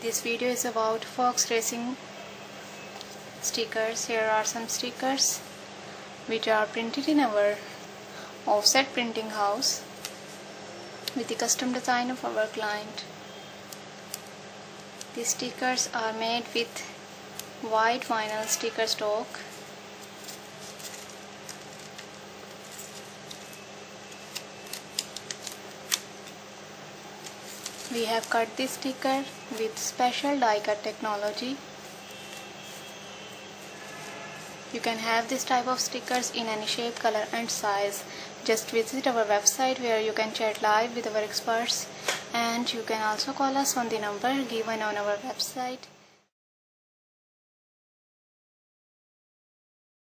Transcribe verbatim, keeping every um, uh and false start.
This video is about Fox Racing stickers. Here are some stickers which are printed in our offset printing house with the custom design of our client. These stickers are made with white vinyl sticker stock. We have cut this sticker with special die cut technology. You can have this type of stickers in any shape, color and size. Just visit our website where you can chat live with our experts, and you can also call us on the number given on our website.